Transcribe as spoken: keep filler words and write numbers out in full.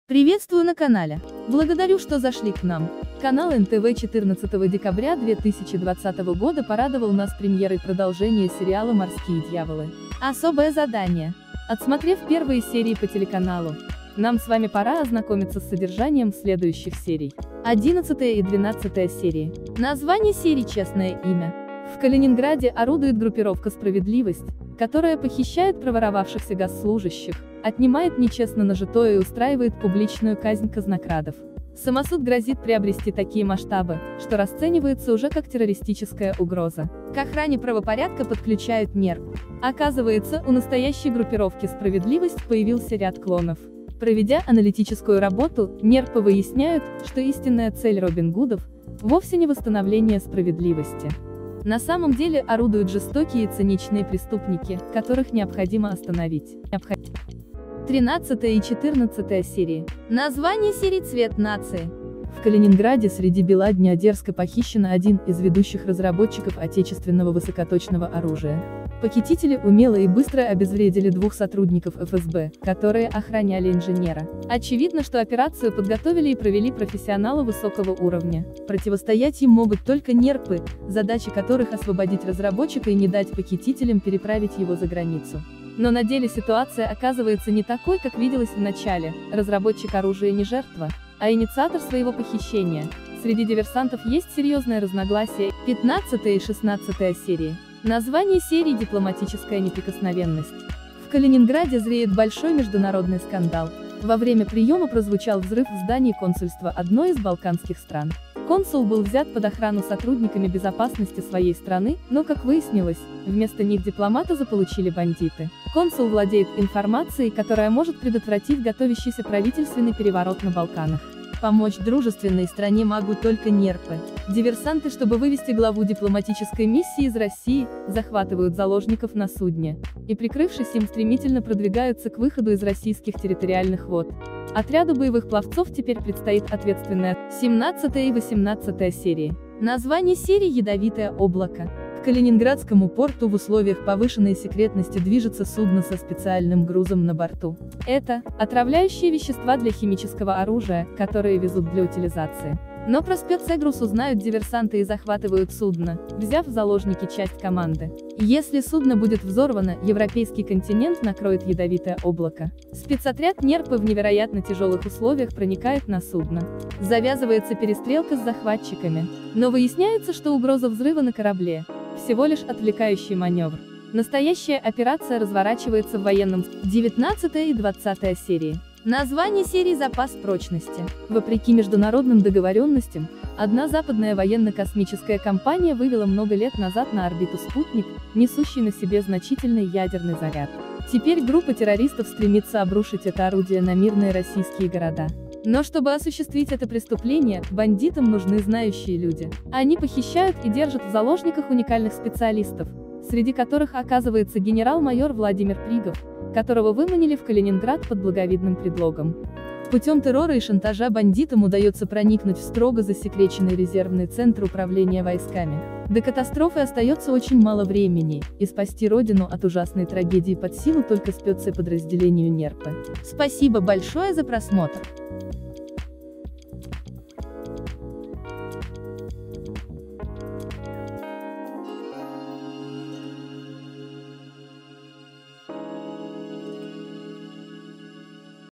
Приветствую на канале. Благодарю, что зашли к нам. Канал эн тэ вэ четырнадцатого декабря две тысячи двадцатого года порадовал нас премьерой продолжения сериала «Морские дьяволы». Особое задание. Отсмотрев первые серии по телеканалу, нам с вами пора ознакомиться с содержанием следующих серий. одиннадцатая и двенадцатая серии. Название серии «Честное имя». В Калининграде орудует группировка «Справедливость», которая похищает проворовавшихся госслужащих, отнимает нечестно нажитое и устраивает публичную казнь казнокрадов. Самосуд грозит приобрести такие масштабы, что расценивается уже как террористическая угроза. К охране правопорядка подключают нерп. Оказывается, у настоящей группировки «Справедливость» появился ряд клонов. Проведя аналитическую работу, нерпы выясняют, что истинная цель Робин Гудов вовсе не восстановление справедливости. На самом деле орудуют жестокие и циничные преступники, которых необходимо остановить. тринадцатая и четырнадцатая серии. Название серии «Цвет нации». В Калининграде среди бела дня дерзко похищен один из ведущих разработчиков отечественного высокоточного оружия. Похитители умело и быстро обезвредили двух сотрудников эф эс бэ, которые охраняли инженера. Очевидно, что операцию подготовили и провели профессионалы высокого уровня. Противостоять им могут только нерпы, задача которых освободить разработчика и не дать похитителям переправить его за границу. Но на деле ситуация оказывается не такой, как виделось в начале. Разработчик оружия не жертва, а инициатор своего похищения. Среди диверсантов есть серьезное разногласие. пятнадцатая и шестнадцатая серии. Название серии «Дипломатическая неприкосновенность». В Калининграде зреет большой международный скандал. Во время приема прозвучал взрыв в здании консульства одной из балканских стран. Консул был взят под охрану сотрудниками безопасности своей страны, но, как выяснилось, вместо них дипломата заполучили бандиты. Консул владеет информацией, которая может предотвратить готовящийся правительственный переворот на Балканах. Помочь дружественной стране могут только нерпы. Диверсанты, чтобы вывести главу дипломатической миссии из России, захватывают заложников на судне, и, прикрывшись им, стремительно продвигаются к выходу из российских территориальных вод. Отряду боевых пловцов теперь предстоит ответственная семнадцатая и восемнадцатая серии. Название серии «Ядовитое облако». К Калининградскому порту в условиях повышенной секретности движется судно со специальным грузом на борту. Это отравляющие вещества для химического оружия, которые везут для утилизации. Но про спецгруз узнают диверсанты и захватывают судно, взяв в заложники часть команды. Если судно будет взорвано, европейский континент накроет ядовитое облако. Спецотряд нерпы в невероятно тяжелых условиях проникает на судно. Завязывается перестрелка с захватчиками. Но выясняется, что угроза взрыва на корабле – всего лишь отвлекающий маневр. Настоящая операция разворачивается в военном. девятнадцатая и двадцатая серии. Название серии «Запас прочности». Вопреки международным договоренностям, одна западная военно-космическая компания вывела много лет назад на орбиту спутник, несущий на себе значительный ядерный заряд. Теперь группа террористов стремится обрушить это орудие на мирные российские города. Но чтобы осуществить это преступление, бандитам нужны знающие люди. Они похищают и держат в заложниках уникальных специалистов, среди которых оказывается генерал-майор Владимир Пригов, которого выманили в Калининград под благовидным предлогом. Путем террора и шантажа бандитам удается проникнуть в строго засекреченный резервный центр управления войсками. До катастрофы остается очень мало времени, и спасти родину от ужасной трагедии под силу только спецподразделению нерпы. Спасибо большое за просмотр.